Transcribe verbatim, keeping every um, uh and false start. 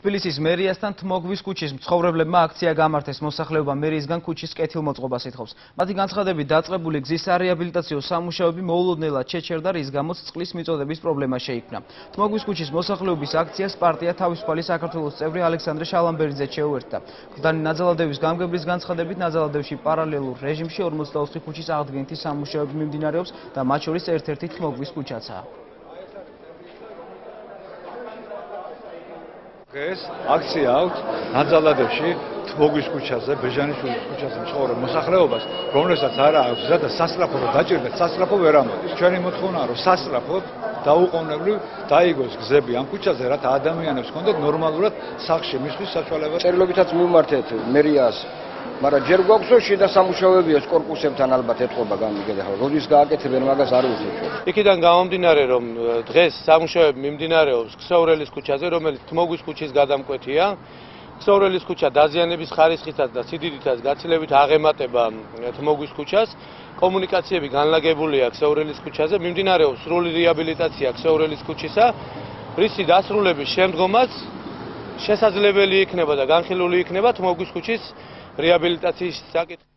თბილისის მერიასთან თმოგვის ქუჩის მცხოვრებლებმა აქცია გამართეს. მოსახლეობა მერიისგან ქუჩის კეთილმოწყობას ითხოვს. მათი განცხადებით, დაწყებული გზის სარეაბილიტაციო სამუშაოები მოულოდნელად შეჩერდა, რის გამოც წყლის მიწოდების პრობლემა შეიქმნა. თმოგვის ქუჩის მოსახლეობის აქციას პარტია თავისუფალი საქართველოს წევრი ალექსანდრე შალამბერიძე შეუერთდა. გზდანი ნაძალადევის გამგებლის განცხადებით, ნაძალადევში პარალელურ რეჟიმში ორმოცდაოთხი ქუჩის აღდგენითი სამუშაოები მიმდინარეობს და მათ შორის ერთ-ერთი თმოგვის ქუჩაცაა. ეს აქცია აქვს ნაძალადევში თმოგვის ქუჩაზე, ბეჟანიშვილის ქუჩაზე მცხოვრებ მოსახლეობას, რომელსაც არა აქვს გზა და სასწრაფოდ დაჭირდეთ, სასწრაფო ვერ ამოდის. ჩვენი მოთხოვნაა, რომ სასწრაფოდ დაუყოვნებლივ დაიგოს გზები ამ ქუჩაზე, რათა ადამიანებს ჰქონდეთ ნორმალურად სახლში მისვლის საშუალება. წერილობითაც მივმართეთ მერიას, მაგრამ ჯერ გვაქვს რომ შიდა სამუშაოებიას კორპუსებთან ალბათ ეთყობა გამიგედახლა. როდის გააკეთებენ მაგას არ ვიცით. იქიდან გამომდინარე, რომ დღეს სამუშაოები მიმდინარეობს ქსოვრელის ქუჩაზე, რომელიც თმოგვის ქუჩის გადამკვეთია. ქსოვრელის ქუჩა დაზიანების ხარისხითაც და სიდიდითაც გაცილებით აღემატება თმოგვის ქუჩას. კომუნიკაციები განლაგებულია ქსოვრელის ქუჩაზე, მიმდინარეობს სრული რეაბილიტაცია ქსოვრელის ქუჩისა, რისი დასრულების შემდგომაც შესაძლებელი იქნება და განხილული იქნება თმოგვის ქუჩის რეაბილიტაციის საკითხი.